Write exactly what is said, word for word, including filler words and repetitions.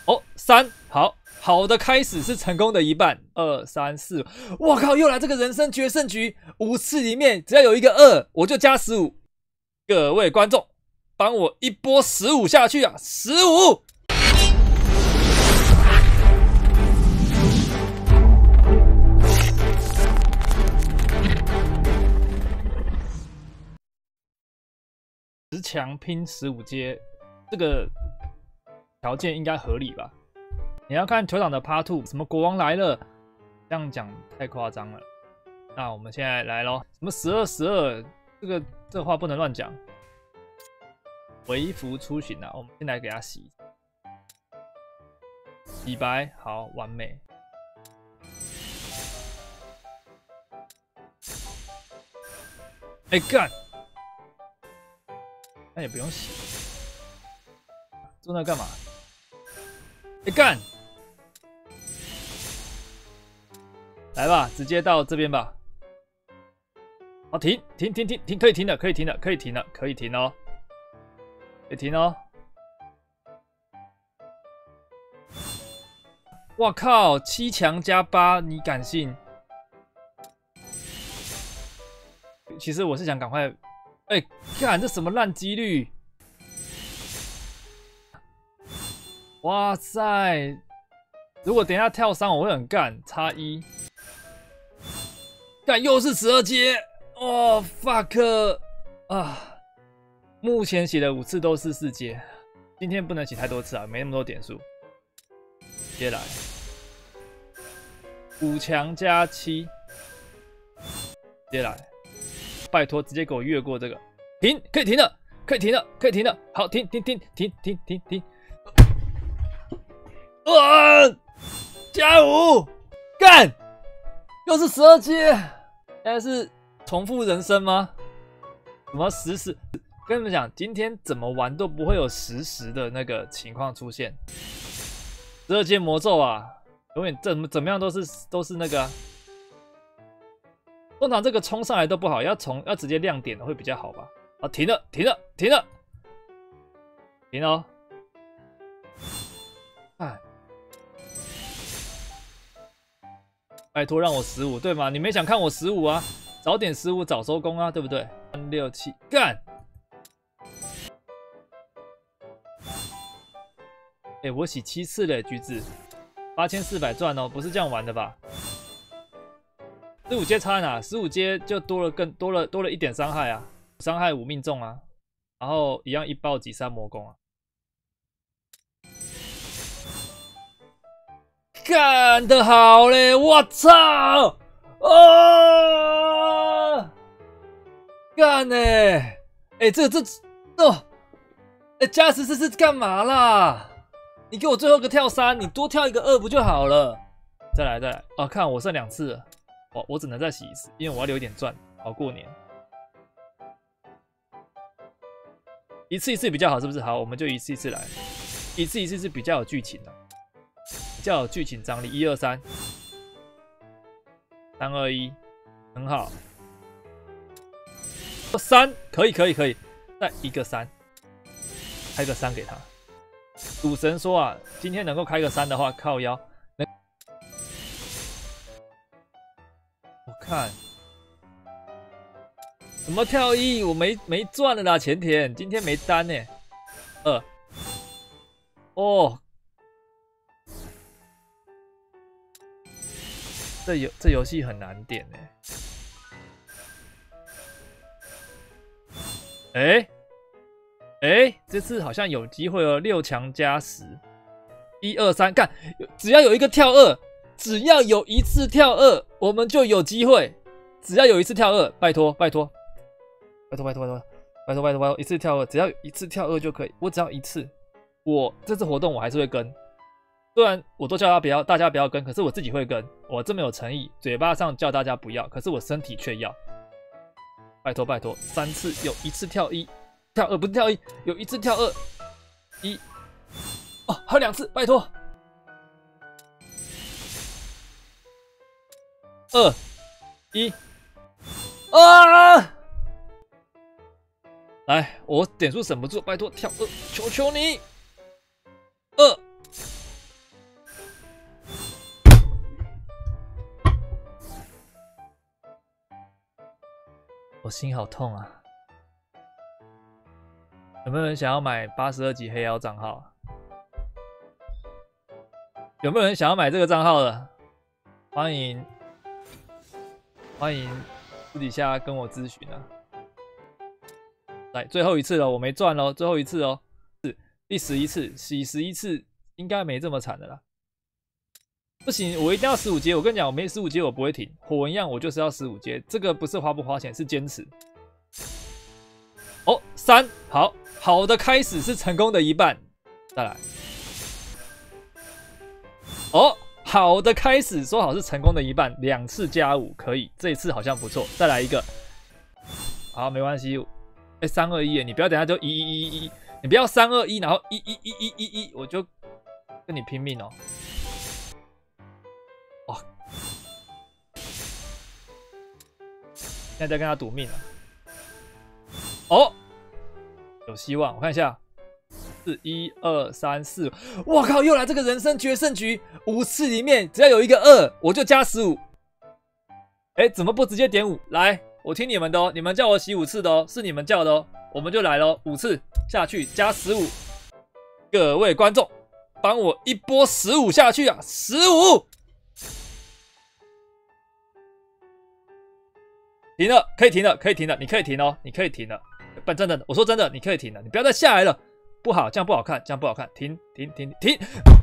哦，三，好好的开始是成功的一半。二三四，我靠，又来这个人生决胜局，五次里面只要有一个二，我就加十五。各位观众，帮我一波十五下去啊！十五。十强拼十五阶，这个条件应该合理吧？你要看球场的 Part Two， 什么国王来了，这样讲太夸张了。那我们现在来咯，什么十二十二，这个这话不能乱讲。微服出巡啊，我们先来给他洗，洗白，好，完美。哎干！那也不用洗，做那干嘛？哎干！来吧，直接到这边吧。好，停停停停停，可以停了，可以停了，可以停了，可以停哦，可以停哦。哇靠，七强加八，你敢信？其实我是想赶快。哎、欸，看这什么烂几率！哇塞！如果等一下跳三，我会很干，差一。干又是十二阶，哦 fuck 啊！目前洗了五次都是四阶，今天不能洗太多次啊，没那么多点数。接下来五强加七，接下来。拜托，直接给我越过这个，停，可以停了，可以停了，可以停了，好，停停停停停停停，啊，加五，干，又是十二阶，现在是重复人生吗？什么实时？跟你们讲，今天怎么玩都不会有实时的那个情况出现。十二阶魔咒啊，永远怎么怎么样都是都是那个、啊。通常这个冲上来都不好，要从要直接亮点的会比较好吧？啊，停了，停了，停了，停了、哦！哎，拜托让我十五对吗？你没想看我十五啊？早点十五早收工啊，对不对？三六七干！哎、欸，我洗七次嘞，橘子，八千四百赚哦，不是这样玩的吧？十五阶差在哪？十五阶就多了更多了多了一点伤害啊，伤害五命中啊，然后一样一暴击三魔攻啊，干得好嘞！我操！啊！干呢、欸？哎、欸，这这哦，哎、欸，加十四是干嘛啦？你给我最后一个跳三，你多跳一个二不就好了？再来再来哦，看我剩两次了。我我只能再洗一次，因为我要留一点赚，好过年。一次一次比较好，是不是？好，我们就一次一次来，一次一次是比较有剧情的，比较有剧情张力。一二三，三二一，很好。三可以可以可以，再一个三，开个三给他。赌神说啊，今天能够开个三的话，靠腰。我看什么跳一，我没没赚了啦，前田今天没单呢。二哦，这游这游戏很难点呢。哎哎，这次好像有机会哦，六强加十，一二三，干，只要有一个跳二。只要有一次跳二，我们就有机会。只要有一次跳二，拜托拜托，拜托拜托拜托拜托拜托拜托，一次跳二，只要有一次跳二就可以。我只要一次，我这次活动我还是会跟。虽然我都叫大家不要，大家不要跟，可是我自己会跟。我这么有诚意，嘴巴上叫大家不要，可是我身体却要。拜托拜托，三次有一次跳一，跳二不是跳一，有一次跳二，一，哦，还有两次，拜托。二一啊！来，我点数省不住，拜托跳二，求求你！二心好痛啊！有没有人想要买八十二级黑妖账号？有没有人想要买这个账号的？欢迎欢迎私底下跟我咨询啊！来，最后一次了，我没赚喽，最后一次哦，是第十一次，洗十一次应该没这么惨的啦。不行，我一定要十五阶！我跟你讲，我没十五阶我不会停，火纹一样我就是要十五阶，这个不是花不花钱，是坚持。哦，三，好好的开始是成功的一半，再来。哦，好的开始，说好是成功的一半，两次加五可以，这一次好像不错，再来一个。好，没关系。哎，三二一，你不要等下就一一一一一，你不要三二一，然后一一一一一一，我就跟你拼命哦。哇，现在在跟他赌命了。哦，有希望，我看一下。是一二三四，我靠，又来这个人生决胜局，五次里面只要有一个二，我就加十五。哎，怎么不直接点五？来，我听你们的哦，你们叫我洗五次的哦，是你们叫的哦，我们就来咯，五次下去加十五。各位观众，帮我一波十五下去啊，十五。停了，可以停了，可以停了，你可以停哦，你可以停了。不，真的，我说真的，你可以停了，你不要再下来了。不好，这样不好看，这样不好看，停停停停！